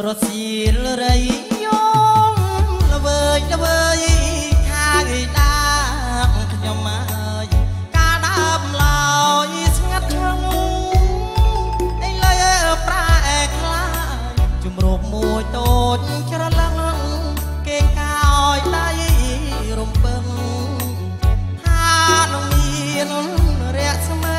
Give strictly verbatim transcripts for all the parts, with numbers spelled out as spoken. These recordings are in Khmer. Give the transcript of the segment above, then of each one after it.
រសៀលរៃយងល្វើយល្វើយខាងដាខ្ញុំមកកាលដើមឡើយស្ងាត់ខ្លាំងអីលើប្រែខ្លាយជំរោគមួយតូចច្រឡឹងគេកោយដៃរំពឹងថានឹងមានរស្មី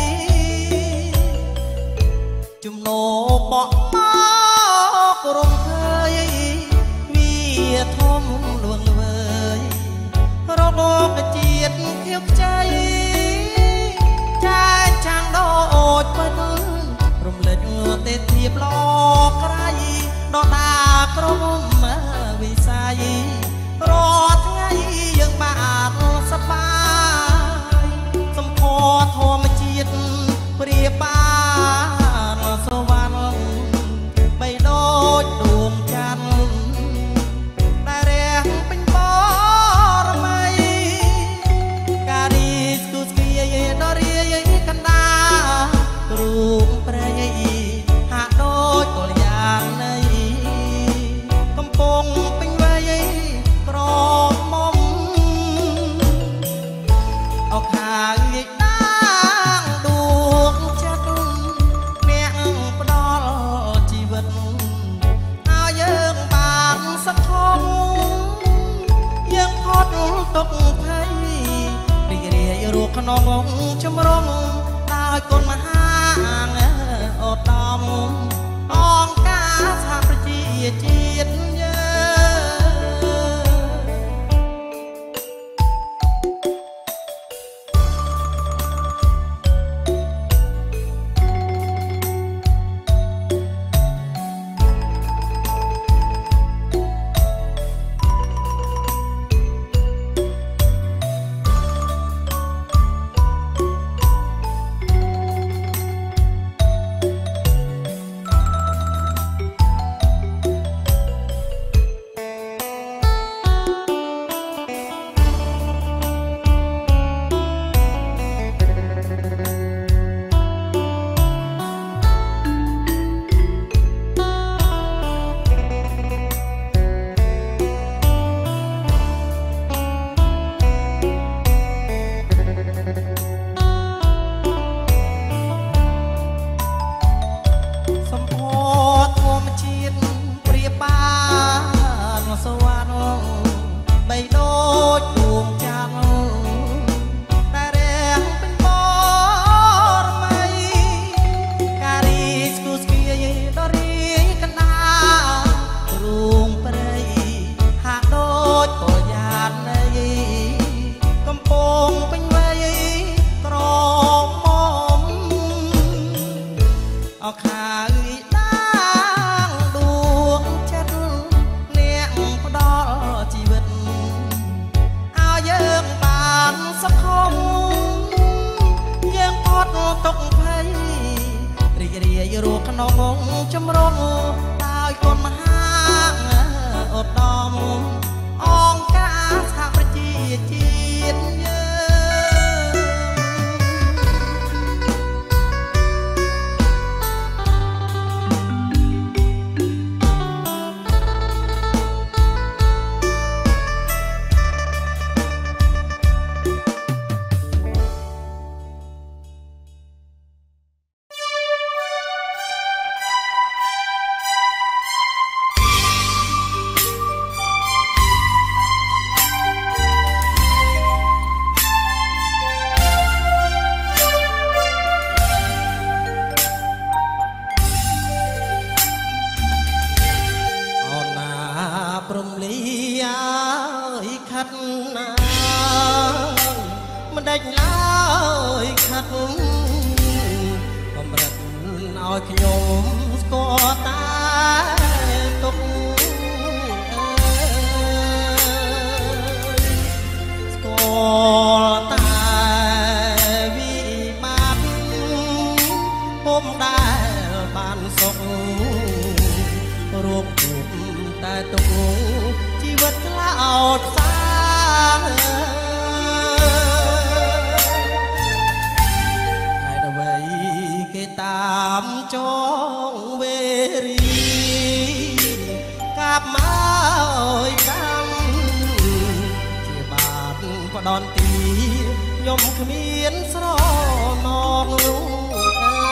ជំនោបបរំភើយវាធំលួងល្វើយរលោកជាតិខៀវខ្ចីចាយចាំងដូចពិតរំលេចទេធៀបឡក្រៃដដាក្រុមវិស័យរាល់ថ្ងៃយើងបានសប្បាយសម្ផស្សធម្មជាតិព្រាបានសវណ្ណបីដូចដួងច័ន្ទដែលរះពេញបរមីការីស្គូស្គីដល់រាយកណ្ដារូបព្រៃហាក់ដូចកលយ៉ាងនៃកំពុងពេញវ័យក្រមុំអោខាងដាងដួងចិត្តអ្នកផ្ដល់ជីវិតឲ្យយើងបានសក្ខំយើងផុតទុក្ខភ័យរីករាយរស់ក្នុងចម្រុងដោយគុណមហាឧត្តមអង្គការសហប្រជាជាតិយើងក្នុងចម្រុងដោយគុណមហាឧត្តមអង្គការសហប្រជាជាតិយើងតាមចងវេរីមកឲ្យកម្មជាបាតផ្ដន់ទីខ្ញុំគ្មានស្រណងលោកអើ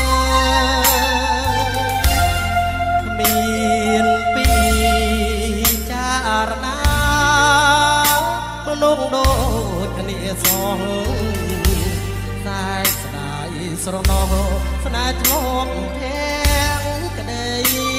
យគ្មានពីចារណាមនុស្សដូចគ្នាសងតែស្ដាយស្រណងស្នេហ៍ធ្លាប់ទាំងក្ដី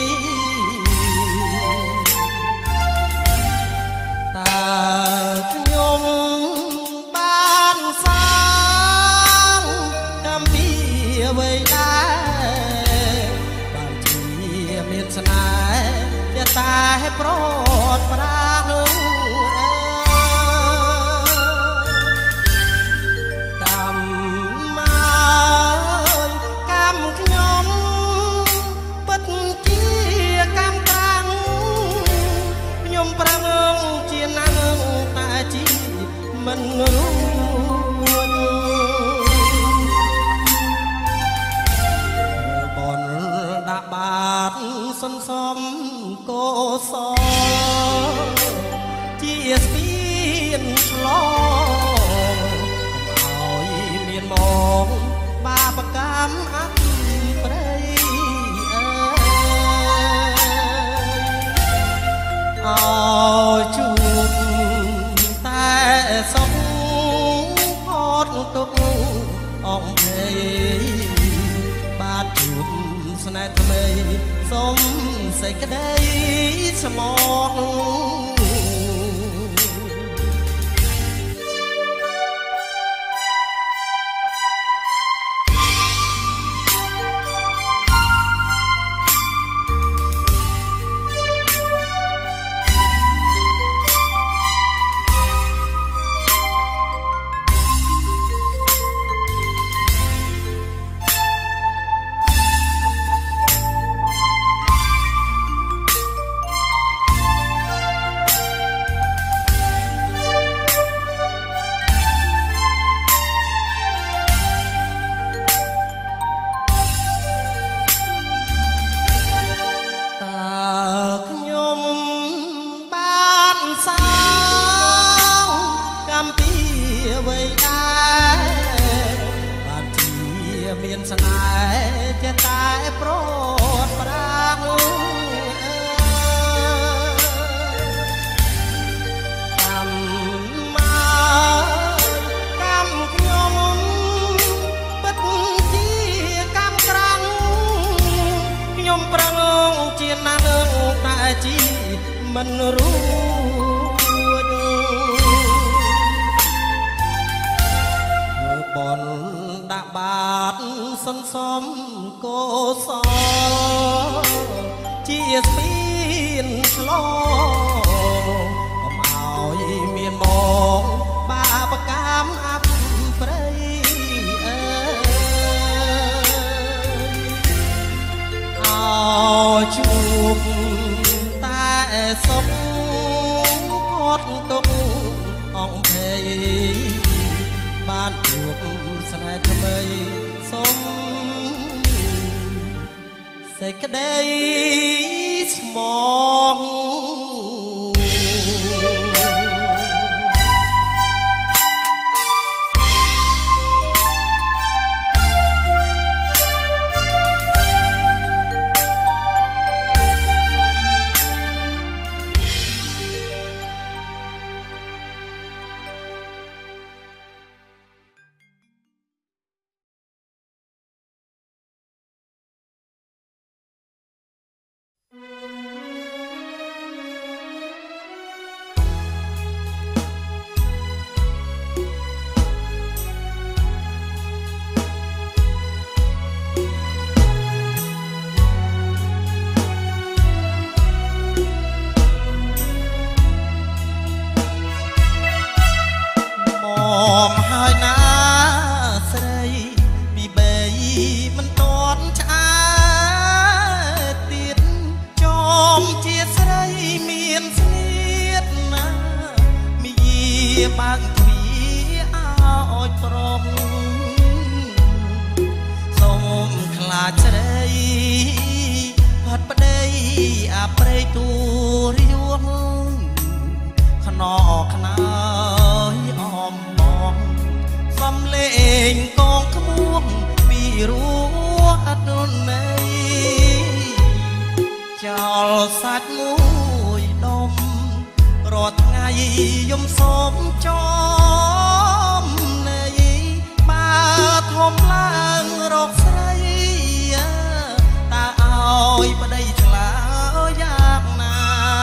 តើខ្ញុំបានសាងកម្មពីអ្វីដែរបានជាមានស្នេហ៍តែប្រត់ប្រាស់មិនរួចបនដាក់បាតសន្សំកោសជាស្ពានឆ្លងឲ្យមានមកបាបកម្មអព្រៃអើយឲ្យជួបតែសុខផតទុកអំភ័យបាទជួបស្នេហ៍ថ្មីសុំសេចក្ដីស្មោះមានស្នេហ៍ចេះតែប្រត់ប្រាំងកម្មមកកម្មខ្ញុំពិតជាកម្មក្រាំងខ្ញុំប្រងជាណាស់តែជីមិនរួចបនដាក់បាតសន្សំកោសជាស្ពានឆ្លងកុំឲ្យមានមកបាបកម្មអព្រៃអើយឲ្យជួបតែសុខផុតទុកអំភ័យបានជួបស្នេហ៍ថ្មីសុំសេចក្ដីស្មោះបើកទ្វារឲ្យប្រុងសូមខ្លាចស្រីផាត់ប្តីអាព្រៃទូលนอกขนายอ้อมมองสำเลงกองขมวงปีรั้วอัดนในเจ้าสัตว์มุยดมรอดไงยมสมจอมในป่าทมล่างรอกใสตาเอาไปได้ฉลายากนา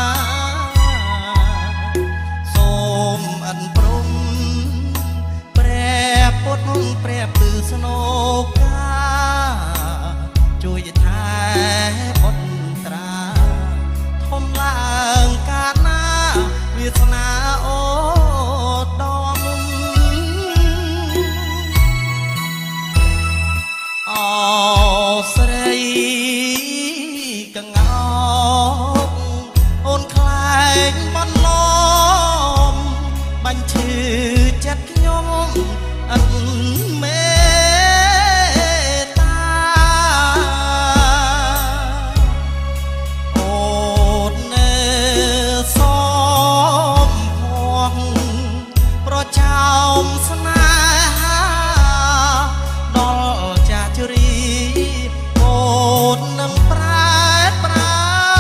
ส้มอันปรุงแปรปดแปรปือสโนกาช่วยแท้ปดตราทมล่างกาหน้าเวทนาโอดอมอ๋อใส่กังเอาโอนคลายบอลลมบัญชีจัดยมอันเมตตาโอดเนสมพวงเพราะเจ้าสนาดอลจาจรีโอดนำปราดปรา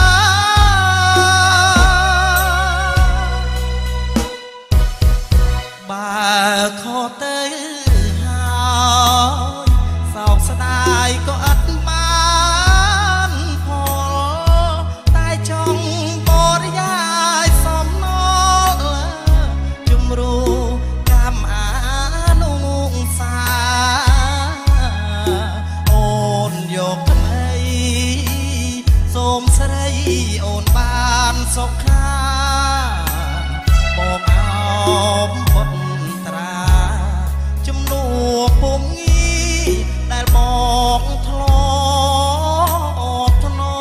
บาขอเตยหายสาวสดายก็อัดบานพอตายจงบริยายสมนอจุมรูกำอานุงสาโอนโยกทำไมสมสรายโอนบานสกขาบอกเอาบทตราจุมนูปุ่มงี้ได้บอกทลอดทนอ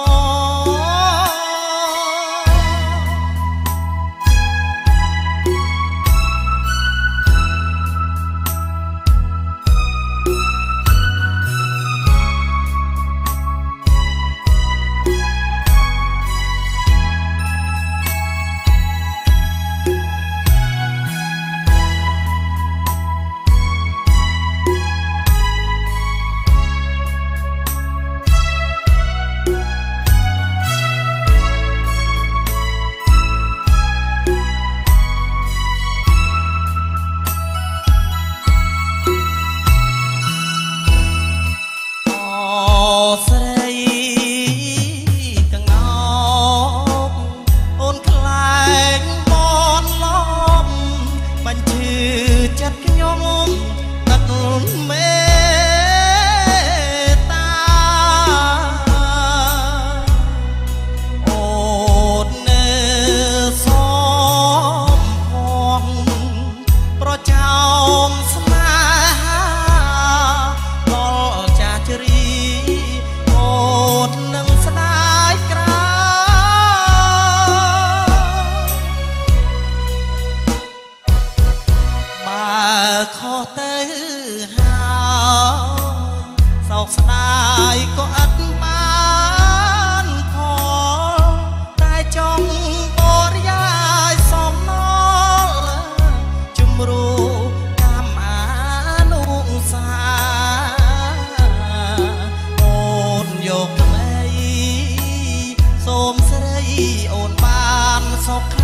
โอนบานศพ